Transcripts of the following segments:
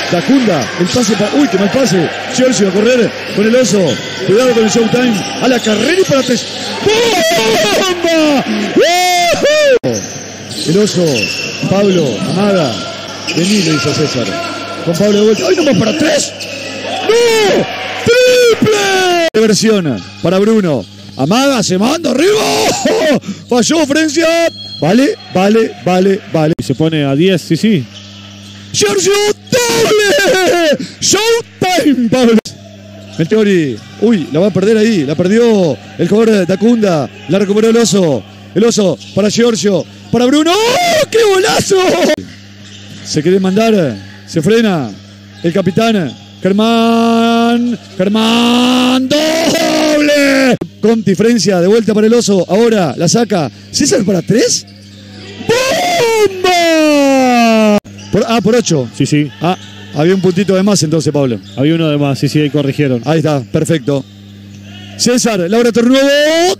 Dacunda, el pase para... Uy, qué mal pase. Giorgio a correr con el oso. Cuidado con el Showtime. A la carrera y para tres. ¡Bomba! El oso, Pablo, Amaga. Vení, le dice a César. Con Pablo de vuelta. ¡Ay, no más para tres! ¡No! ¡Triple! Versión para Bruno. Amaga, se manda arriba. ¡Oh! Falló Francia. Vale. Y se pone a 10, sí. Giorgio, doble. Showtime, Pablo. Meteori. Uy, la va a perder ahí. La perdió el jugador de Dacunda. La recuperó el oso. El oso para Giorgio. Para Bruno. ¡Oh, qué golazo! Se quiere mandar. Se frena. El capitán. Germán. Doble. Conti, Francia. De vuelta para el oso. Ahora la saca. César para tres. ¡Bomba! Por 8. Sí. Había un puntito de más entonces, Pablo. Había uno de más, sí, ahí corrigieron. Ahí está, perfecto. César, Laura Tornuevo.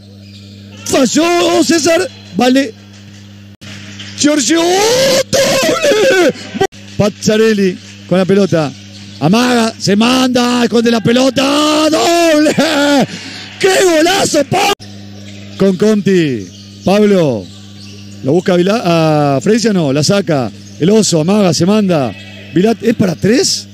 Falló César. Vale. Giorgio. ¡Doble! Pazzarelli con la pelota. Amaga, se manda, esconde la pelota. ¡Doble! ¡Qué golazo, Pablo! Con Conti. Pablo. Lo busca a Francia, no, la saca. El oso, Amaga, se manda. Vilat, ¿es para tres?